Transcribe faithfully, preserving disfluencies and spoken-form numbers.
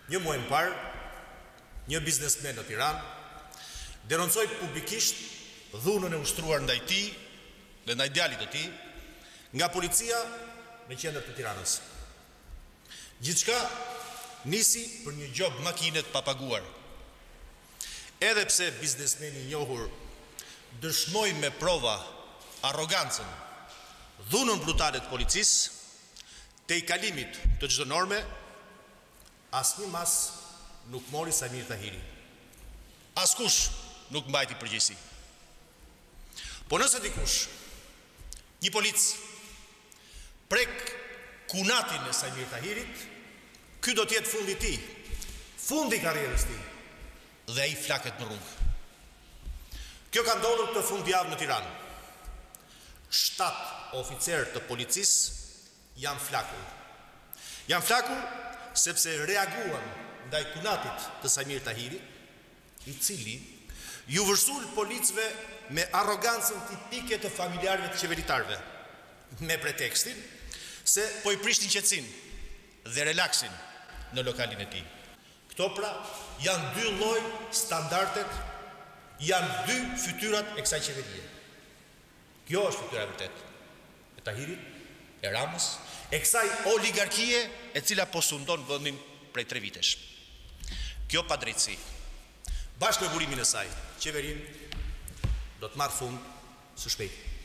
një muaj më parë, një biznesmen në Tiranë denoncoi publikisht dhunën e ushtruar ndaj tij dhe ndaj djalit të tij nga policia në qendër të Tiranës. Gjithçka nisi për një gjob makine të papaguar. Edhe pse biznesmeni i njohur dëshmoi me prova arrogancën, dhunën brutale të policisë, te i kalimit të çdo norme, asnjë mas nuk mori Samir Tahiri. Askush nuk mbajti përgjegjësi. Po nëse dikush, një polic, prek kunatin e Samir Tahirit, ky do të jetë fundi i tij, fundi i karrierës së tij, dhe ai flaket në rrugë. Kjo ka ndodhur këtë fundjavë në Tiranë. Shtat oficerë të policisë janë flakur. Janë flakur sepse reaguan ndaj kunatit të Samir Tahirit, i cili ju vërsul policëve me arrogancën tipike të familjarëve të qeveritarëve, me pretekstin se po i prishtin qetësinë dhe relaksin në lokalin e tij. Këto pra janë dy lloj standardet, janë dy fytyrat e kësaj qeverie. Kjo është fytyra e vërtet e Tahirit, e Ramës, e kësaj oligarkie e cila po sundon vendin prej tre vitesh. Kjo padrejtësi, bashkë me burimin e saj, qeverinë do të marrë fund së shpejti.